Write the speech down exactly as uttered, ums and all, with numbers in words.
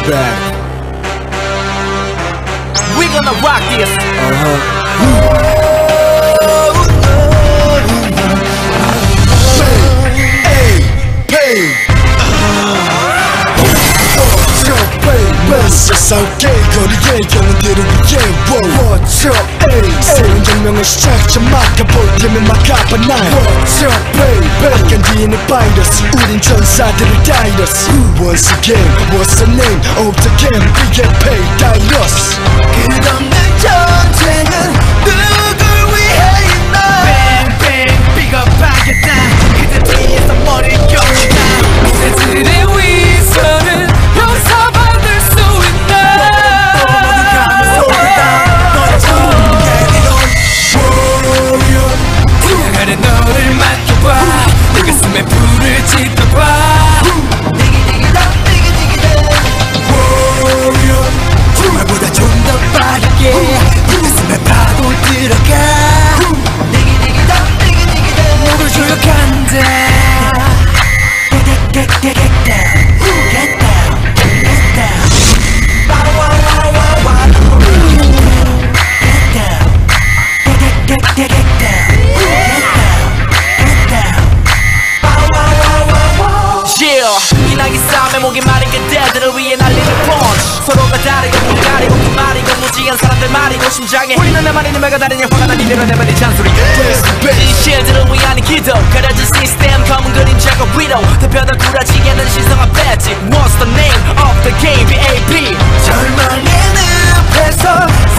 back. We gonna rock this. Uh-huh. 세상계 거리에 영웅들을 위해 What's up, ayy 새로운 혁명의 시작 좀 막아볼 테면 막아봐 날 What's up, baby 악한 뒤에는 바이러스 우린 전사들을 다이러스 Once again, what's the name of the game We get paid, 다이러스 끝없는 전쟁은 누굴 위해 있나 Bang bang 비겁하겠다 그대 뒤에서 머리를 껴준다 그대들의 위선은 용서받을 수 있나 모두 가면서 울다 너의 정의로운 warrior 지나가는 너를 맡겨봐 내 가슴에 불을 지펴봐 디기디기다 디기디기다 warrior 정말보다 좀 더 빠르게 내 가슴에 파고 들어가 디기디기다 디기디기다 목을 조력한다 Get down, get down, get down. Wow, wow, wow, wow, wow. Get down, get get get get down, get down, get down. Wow, wow, wow, wow, wow. Yeah, 이나기 싸움에 목이 마른 그대들을 위해 날리는 펀치. 서로가 다르고 눈이 가리고 그 말이고 무지한 사람들 말이고 심장에 우리는 내 말이 내가 다르냐 화가 난 이대로 내 말이 잔소리. 진실들을 위한 기도 가려진 시스템 검은 그림자가 위로 대표도 굴하지 않는 신성한 배지 What's the name of the game? B A B 절망의 늪에서